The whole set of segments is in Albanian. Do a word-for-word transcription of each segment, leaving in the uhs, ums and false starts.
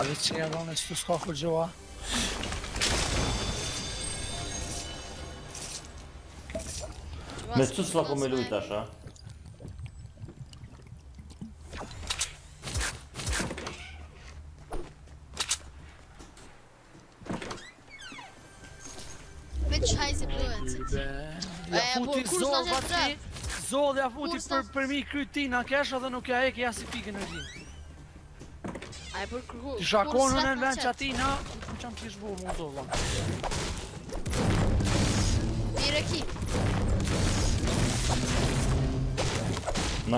veç që e rone që të s'ka kur gjoa. Me që s'la po me lujt asha? Veç hajzi bluet. Ja futi Zoll bati, Zoll ja futi për për mi krytina kesh edhe nuk ja e kja si pikë energjinë. Ai për kërku... Ti shakonën e në vend që atina, në qam kish bo mu Zolla. Mire ki. Na.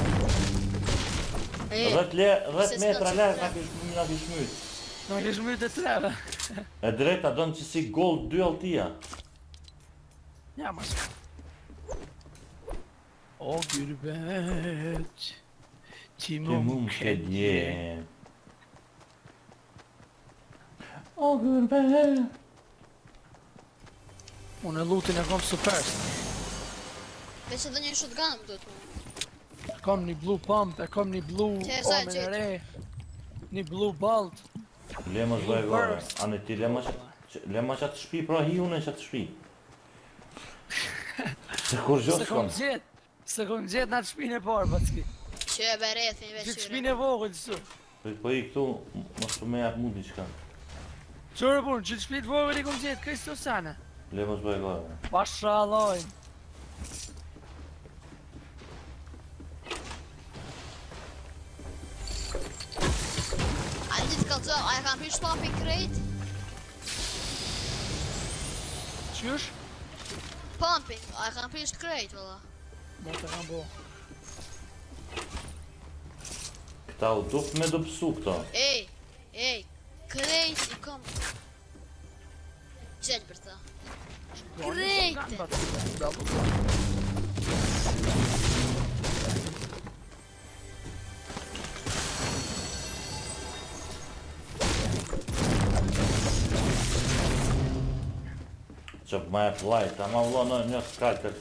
Rët metra lërë nga kish myt. Nga kish myt e treve. E drejta donë që si gol dy altia. Ja mas. O gürbet, ti mum kedje. O gürbet. Unë e lutin e kom super. Veç edhe një shotgun më duhet mu. Kom një blue pump, e kom një blue omen e re. Një blue balt. Lema zbaj gore. Ane ti lema që atë shpi, pra hi unë që atë shpi. Se kur gjotë s'kom. Se kom gjetë në atë shpinë e parë, Backi. Që e berethin veç Gjithë shpinë e vogël, qësu. Po i këtu, mos të me japë mu diqka. Qërë punë, gjithë shpinë vogël i kom gjetë, kësë të sane. Lema zbaj gore. Pasha lojnë. A një të kalëtë, a e kam prish pumping krejt? Qysh? Pumping, a e kam prish krejt, vëlla. Mo të kam bo. Këta u duft me do pësu këta. Ej, ej, krejt i kom... Qelë për ta. Krejt! Që ma e plajt, ama vlo në një skajtër.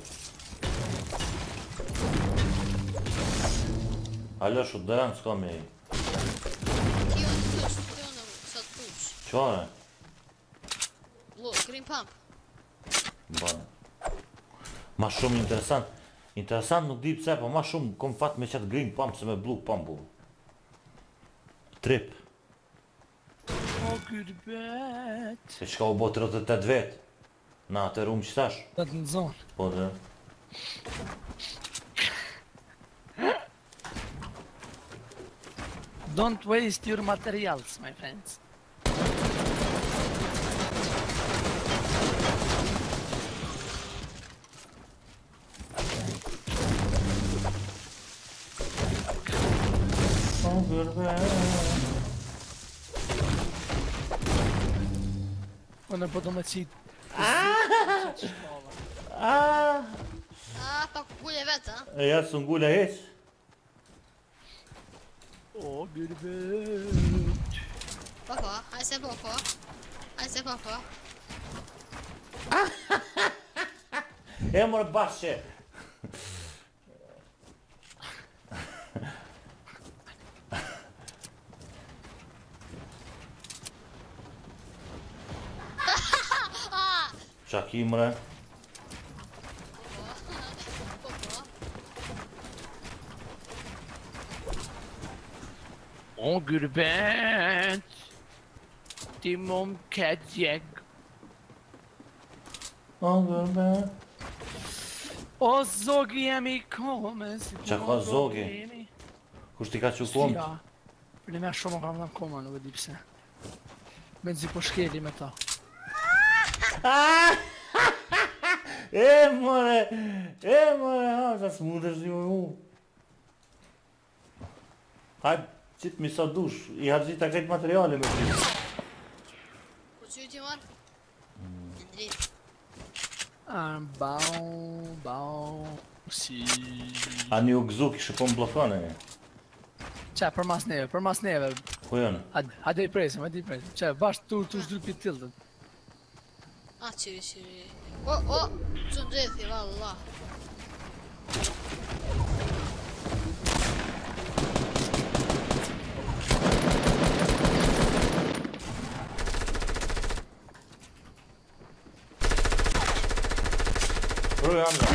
Alo, shu dëran s'ka me i. Kjo në tush, kjo në sa të tush. Qore? Lo, green pump. Bane. Ma shumë interesant. Interesant nuk di pse, po ma shumë kom fat me qatë green pump se me blue pumpu. Trip. O gürbet. E qka u bo tridhjet e tetë vet. Na atë rumë qëtash? Dhe të në zonë. Po dhe. Don't waste your materials, my friends. O gürbet. Unë po do me qitë. Ah! A, pa kukullje vetë, ha? E ja së ngulla heq. O gürbet. Pa pa, haj se pa pa. Haj se pa pa. E mërë bashkë. Qaki mre. Pa pa. O gürbet. Ti mum kedjeg. O gürbet. O zogi jemi kome. Qa ka zogi? Kush ti ka që kom? Stia. Për një me shumë kam në koma, nuk e di pse. Benzi po shkeli me ta. E more, e more, ha, sa s'mundesh ju ju. Haj, qitë mi sa dush, i hargjita këtë materiale me ti. Ku që ti marë? Në dritë. Ah, bau, bau, si... A një u gëzu kishë po më blokane. Qa, për mas neve, për mas neve. Ku janë? Hajde i presim, hajde i presim. Qa, bashkë tu, tu shdrupi tildët. A, qiri, qiri. O, o, që në drethi, valla. Kry Hamza.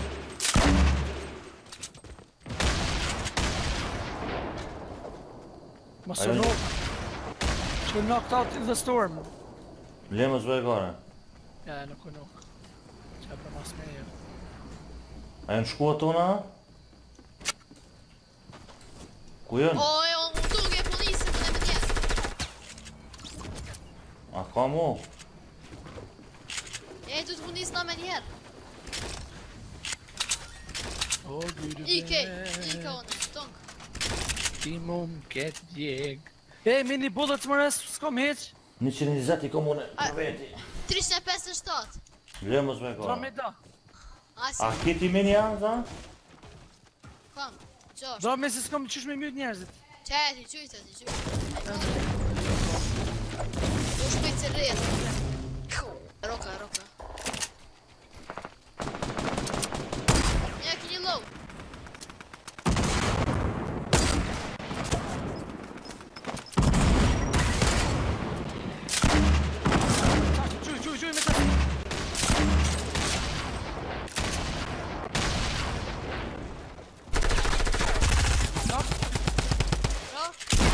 Mos Ajo- u knock. She knocked out in the storm. Le mos bëj gore. Ja, nuk u knock. Qa për mas me jo. A janë shkuat tona? Ku jën? O, e, unë duke polisin e me njerë. A ka mu? E, du të punis na me njerë. O, gyrë Ike, ike unë, tonk. Ti mu m'ket djeg. E, mini bullets më res, s'kom heq. njëqind e njëzet i komune A- për veti. treqind e pesëdhjetë e shtatë. Le mos bëj Tra me gore. da. Asi, A kiti mini Hamza? kam, qasht. Dra me se s'kom qysh me mjët njerëzit. Qe, ti qyte, ti qyte. U shpejt se rrjet. Roka, roka. Ja, kini low. Gjuj, gjuj, gjuj me të. Knock. Bra.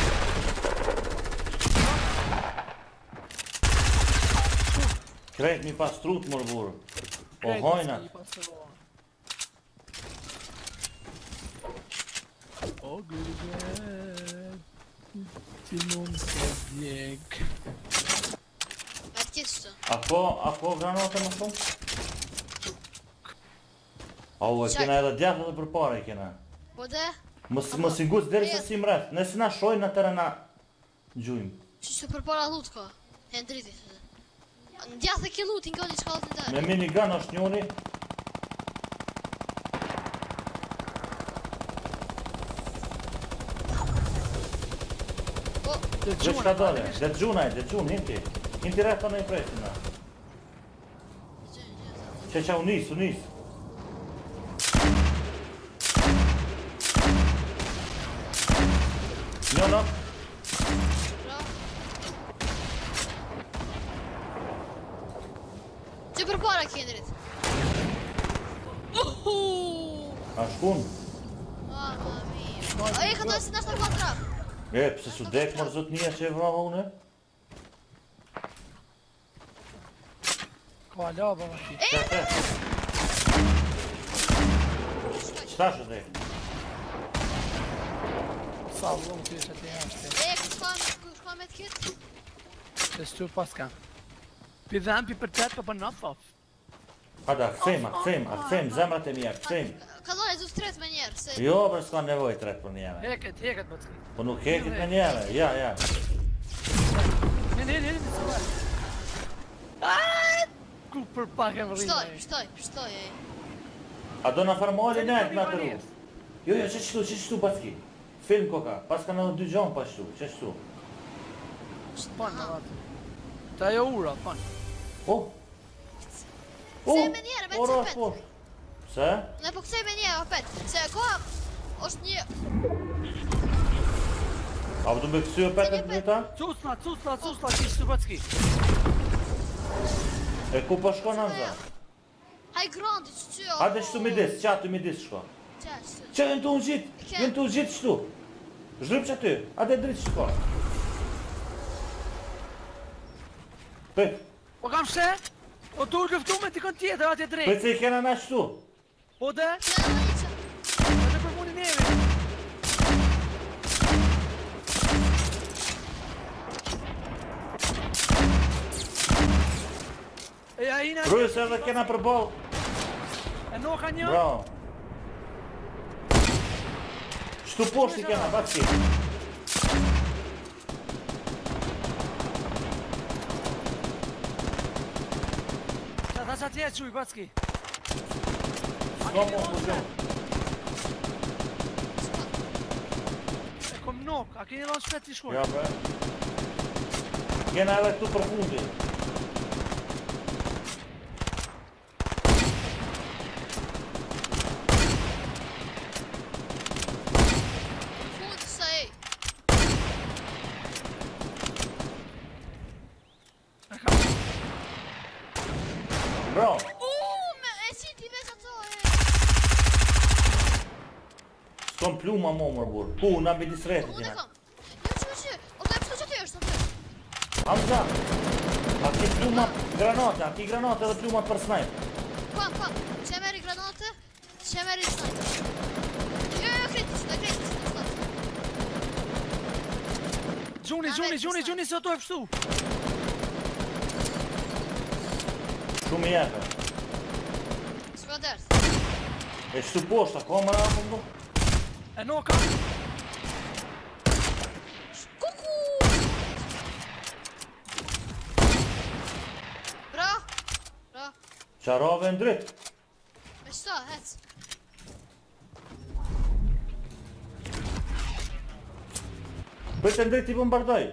Krejt mi pas trut mor burë. Po Krejt, hojnat. s'ki pas të roa. O, gyrë djeg. Ti mu m'ket djeg. Me të kishtë. A po, a po granate më shumë? Au, e Qaj. kena edhe djathë dhe për pare e kena. Po dhe, Mos mos i nguz deri se si mreth. Nëse na shojnë atëra na gjujmë. që që për para lut ka. E në driti. Në djathë e ki lutin ka një shkallët në taj. Me minigun është njoni. Po, Dhe Dhe çka dole? Dhe gjunaj, dhe gjun, hinti. Hinti rreth tonë i presin na. që, që, Që që unis, unis. Jo, no. bra. Që për para kendrit. Uhu! A shkun? Mamma mia. A e ka dojë si nashtë ka trap. E, pse su dek mor zotnia që e vrava une? Ka laba ma ti. Që te? Qëta shë dek? Sa vëllëm të ishe të jashtë. E, ku shka, ku shka me të kitë? Se s'tu pas ka. Pi dhem, pi për tetë, për në thof. Hada, këthejmë, këthejmë, këthejmë, zemrat e mija, këthejmë. Ka dojë du tret me njerë, se... Jo, për s'ka nevoj tret për njëre. Heket, heket, bëtski. Po nuk hekit me njëre, ja, ja. Një, një, një, një, një, një. Ku për pak e më rrinë. Pështoj, pështoj, pështoj, e. A do na farmali net me atë rrugë? Jo, jo, që qështu, që qështu bëtki? Film koka, pas ka në dy gjonë pa qështu, që qështu? Pan, në atë. Ta jo ura, pan. Oh! Se me njerë, me ora cepet. poshtë. Se? Ne po kësej me njerë, opet. Se koha është një... A vëdu me kësy e petën të ta? Cusna, cusna, cusna, që ishtë të bëtski. E ku po shkon Hamza? Haj grandi, që që... Hade qështu midis, qatë midis shko. Qa, që... Që jenë të unë gjitë, jenë të unë gjitë qështu. Zhryp që ty, hade dritë shko. Pët, Po kam shte? O tu lëftu me t'i kon tjetër, atje drejt. pët se i kena na qështu. Po dhe? Që në një që... Edhe për munin neve. E a ina... Rrujës edhe kena për bol. E noka një? Bravo. Qështu poshtë i kena, batki. Qa ta qa tje quj, bëtski. S'ka mo më gjonë. E kom nok, a keni lanë shpet t'i shkoj? Ja, bre. Kena edhe këtu për fundi. Fund sa e... Bravo. Uuu, me... E si ti veç atë... pluma mo mërë burë. Ku, na me disretit Unë e jena. kam. Jo, që që, o të e përsto që të është, të Hamza, a ki pluma granate, a ki granate dhe pluma për snipe. Kam, kam, që e meri granate, që e meri sniper. Jo, jo, kritis, në kritis, në stat. Gjuni, gjuni, gjuni, gjuni se to e pështu. Shumë i jepë. S'ka dert. E shtu poshta, ka më rafë më? E no kam. Kuku! Bra! Bra! Qarave në dritë. Me qëta, hec. Për të ndritë i bombardoj.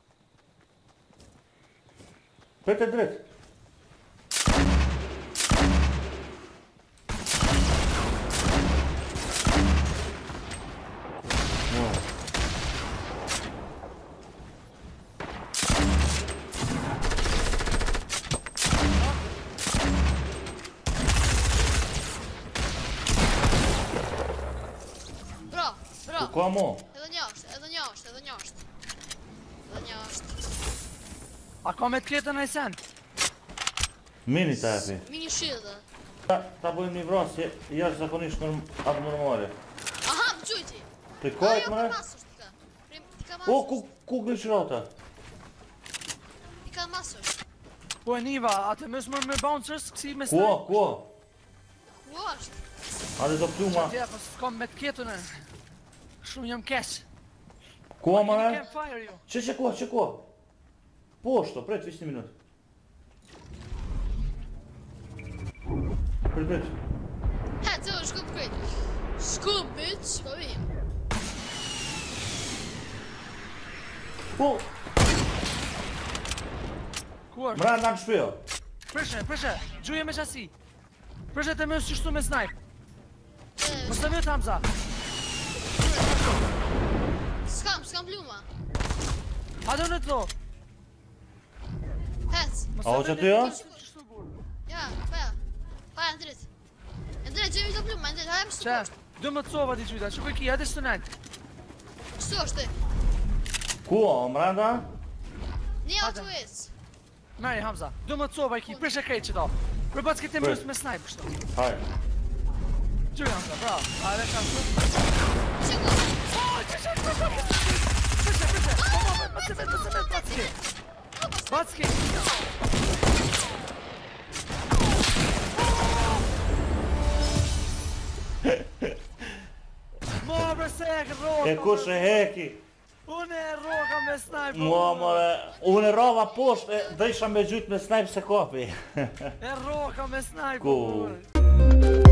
Për të dritë. Bra! Bra! Ku ka mo? Edhe njashtë, edhe njashtë, edhe njashtë. Edhe njashtë. A ka me të ketën e sen? Mini ta epi. Mini shilë. Ta, ta bojmë një vrasje, jashtë zakonisht norm, atë normale. Aha, më gjujti. Të Ajo kajt për mëre? masër t'ka. Prim- T'ka O, masër. ku, ku glëqërata? T'ka masër. Po e niva, atë mësë më me bouncers, kësi me Ku, snipe. ku? Ku është? A dhe do pluma. Tja, pas s'kam me të ketën e. Shumë jam keq. Ku Jeni mëre? campfire ju. Që që ku, që ku? Poshto, pret, vish një minut. Pret, pret. Ha, të shkup krejt. Shkup, bitch, po vim. Ku? Ku është? Mranda në shpio. Prishe, prishe, gjuje me qasi. Prishe të mësë qështu me snipe. E, Mos të vjetë Hamza. S'kam, s'kam pluma. Hajde në të do. Hec. Mos A o të që vjetë ty, jo? qështu burë. Ja, pa ja. Pa ja, në dritë. Në dritë, gjemi të pluma, në dritë, hajmë së Që, poshtë. dë më të sova di qyta, që këki, hajde së të najtë. Qëtu është ti? Ku, o mranda? Një Hajde. auto ecë. Meri Hamza, dë më të sova i ki, prishe krejt që do. Për bëtë s'kete Prit. mësë me snipe kështu. Hajde. Gjuj Hamza, bravo. Hajde qanë të. Që ku? Oh, që që që që Prishe, prishe, po po, më të vetë, më të vetë, Batski. Batski. Mo, bre se e roka. E kush e heki? Unë e roka me snipe. Mua, more, unë e rava poshtë, e dhe isha me gjytë me snipe se kopi. E roka me snipe. Ku? more.